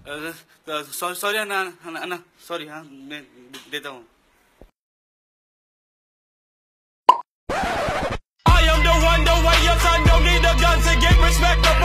Sorry अन्ना sorry. हाँ मैं देता हूँ। I am the one, the way your son don't need a gun to get respect.